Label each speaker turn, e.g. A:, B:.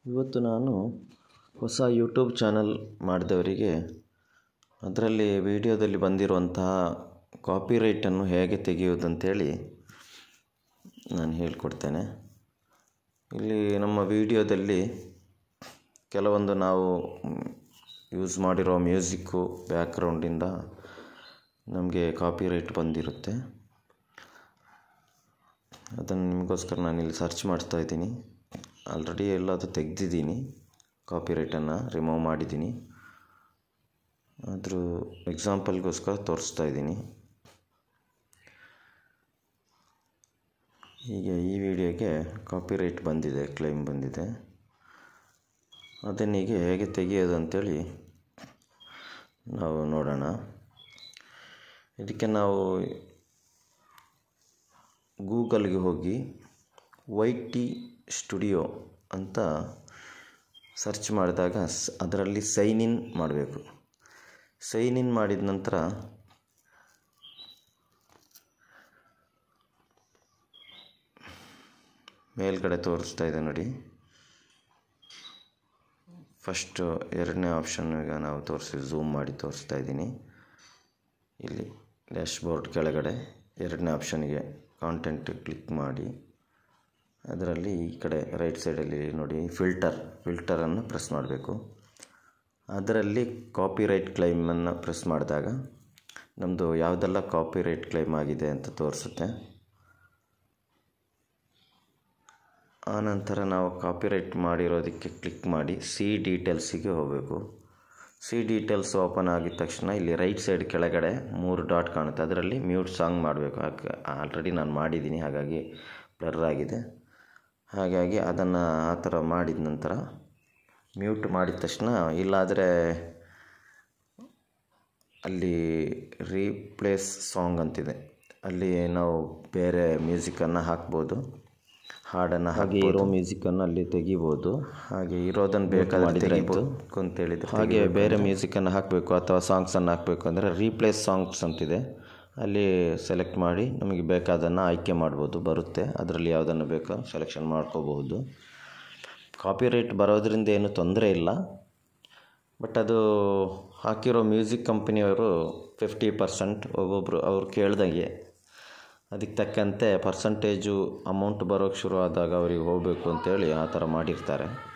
A: ಇವತ್ತು ನಾನು ಹೊಸ ಯೂಟ್ಯೂಬ್ ಚಾನಲ್ ಮಾಡಿದವರಿಗೆ ಅದರಲ್ಲಿ ವಿಡಿಯೋದಲ್ಲಿ ಬಂದಿರುವಂತಹ ಕಾಪಿರೈಟನ್ನು ಹೇಗೆ ತೆಗೆಯುವುದಂತೇಳಿ ನಾನು ಹೇಳಿಕೊಡ್ತೇನೆ. ಇಲ್ಲಿ ನಮ್ಮ ವಿಡಿಯೋದಲ್ಲಿ ಕೆಲವೊಂದು ನಾವು ಯೂಸ್ ಮಾಡಿರೋ ಮ್ಯೂಸಿಕ್ಕು ಬ್ಯಾಕ್ಗ್ರೌಂಡಿಂದ ನಮಗೆ ಕಾಪಿರೈಟ್ ಬಂದಿರುತ್ತೆ. ಅದನ್ನು ನಿಮಗೋಸ್ಕರ ನಾನಿಲ್ಲಿ ಸರ್ಚ್ ಮಾಡ್ತಾ ಇದ್ದೀನಿ. ಆಲ್ರೆಡಿ ಎಲ್ಲದು ತೆಗೆದಿದ್ದೀನಿ, ಕಾಪಿರೈಟನ್ನು ರಿಮೂವ್ ಮಾಡಿದ್ದೀನಿ. ಆದರೂ ಎಕ್ಸಾಂಪಲ್ಗೋಸ್ಕರ ತೋರಿಸ್ತಾ ಇದ್ದೀನಿ. ಹೀಗೆ ಈ ವಿಡಿಯೋಗೆ ಕಾಪಿರೈಟ್ ಬಂದಿದೆ, ಕ್ಲೈಮ್ ಬಂದಿದೆ. ಅದನ್ನೀಗ ಹೇಗೆ ತೆಗೆಯೋದು ಅಂತೇಳಿ ನಾವು ನೋಡೋಣ. ಇದಕ್ಕೆ ನಾವು ಗೂಗಲ್ಗೆ ಹೋಗಿ YT ಸ್ಟುಡಿಯೋ ಅಂತ ಸರ್ಚ್ ಮಾಡಿದಾಗ ಅದರಲ್ಲಿ ಸೈನ್ ಇನ್ ಮಾಡಬೇಕು. ಸೈನ್ ಇನ್ ಮಾಡಿದ ನಂತರ ಮೇಲ್ಗಡೆ ತೋರಿಸ್ತಾ ಇದೆ ನೋಡಿ. ಫಸ್ಟು ಎರಡನೇ ಆಪ್ಷನ್ ಈಗ ನಾವು ಝೂಮ್ ಮಾಡಿ ತೋರಿಸ್ತಾ ಇದ್ದೀನಿ. ಇಲ್ಲಿ ಡ್ಯಾಶ್ಬೋರ್ಡ್ ಕೆಳಗಡೆ ಎರಡನೇ ಆಪ್ಷನ್ಗೆ ಕಾಂಟೆಂಟ್ ಕ್ಲಿಕ್ ಮಾಡಿ ಅದರಲ್ಲಿ ಈ ಕಡೆ ರೈಟ್ ಸೈಡಲ್ಲಿ ನೋಡಿ ಫಿಲ್ಟರನ್ನು ಪ್ರೆಸ್ ಮಾಡಬೇಕು. ಅದರಲ್ಲಿ ಕಾಪಿರೈಟ್ ಕ್ಲೈಮನ್ನು ಪ್ರೆಸ್ ಮಾಡಿದಾಗ ನಮ್ಮದು ಯಾವುದೆಲ್ಲ ಕಾಪಿರೈಟ್ ಕ್ಲೈಮ್ ಆಗಿದೆ ಅಂತ ತೋರಿಸುತ್ತೆ. ಆನಂತರ ನಾವು ಕಾಪಿರೈಟ್ ಮಾಡಿರೋದಕ್ಕೆ ಕ್ಲಿಕ್ ಮಾಡಿ ಸಿ ಡೀಟೇಲ್ಸಿಗೆ ಹೋಗಬೇಕು. ಸಿ ಡೀಟೇಲ್ಸ್ ಓಪನ್ ಆಗಿದ ತಕ್ಷಣ ಇಲ್ಲಿ ರೈಟ್ ಸೈಡ್ ಕೆಳಗಡೆ 3 ಡಾಟ್ ಕಾಣುತ್ತೆ. ಅದರಲ್ಲಿ ಮ್ಯೂಟ್ ಸಾಂಗ್ ಮಾಡಬೇಕು. ಆಲ್ರೆಡಿ ನಾನು ಮಾಡಿದ್ದೀನಿ, ಹಾಗಾಗಿ ಬ್ಲರ್ ಆಗಿದೆ. ಹಾಗಾಗಿ ಅದನ್ನು ಆ ಥರ ಮಾಡಿದ ನಂತರ ಮ್ಯೂಟ್ ಮಾಡಿದ ತಕ್ಷಣ, ಇಲ್ಲಾದರೆ ಅಲ್ಲಿ ರೀಪ್ಲೇಸ್ ಸಾಂಗ್ ಅಂತಿದೆ, ಅಲ್ಲಿ ನಾವು ಬೇರೆ ಮ್ಯೂಸಿಕನ್ನು ಹಾಕ್ಬೋದು, ಹಾಡನ್ನು ಹಾಗೆ ಇರೋ ಮ್ಯೂಸಿಕನ್ನು ಅಲ್ಲಿ ತೆಗಿಬೋದು. ಹಾಗೆ ಇರೋದನ್ನು ಬೇಕಾದರೆ ತೆಗಿಬೋದು ಅಂತೇಳಿದರೆ, ಹಾಗೆ ಬೇರೆ ಮ್ಯೂಸಿಕನ್ನು ಹಾಕಬೇಕು ಅಥವಾ ಸಾಂಗ್ಸನ್ನು ಹಾಕಬೇಕು ಅಂದರೆ ರೀಪ್ಲೇಸ್ ಸಾಂಗ್ಸ್ ಅಂತಿದೆ, ಅಲ್ಲಿ ಸೆಲೆಕ್ಟ್ ಮಾಡಿ ನಮಗೆ ಬೇಕಾದನ್ನು ಆಯ್ಕೆ ಮಾಡ್ಬೋದು. ಬರುತ್ತೆ, ಅದರಲ್ಲಿ ಯಾವುದನ್ನು ಬೇಕೋ ಸೆಲೆಕ್ಷನ್ ಮಾಡ್ಕೋಬಹುದು. ಕಾಪಿರೈಟ್ ಬರೋದರಿಂದ ಏನು ತೊಂದರೆ ಇಲ್ಲ. ಬಟ್ ಅದು ಹಾಕಿರೋ ಮ್ಯೂಸಿಕ್ ಕಂಪ್ನಿಯವರು 50% ಒಬ್ಬೊಬ್ಬರು ಅವ್ರು ಕೇಳ್ದಂಗೆ ಅದಕ್ಕೆ ತಕ್ಕಂತೆ ಪರ್ಸಂಟೇಜು ಅಮೌಂಟ್ ಬರೋಕ್ಕೆ ಶುರು ಆದಾಗ ಅವರಿಗೆ ಹೋಗಬೇಕು ಅಂತೇಳಿ ಆ ಥರ ಮಾಡಿರ್ತಾರೆ.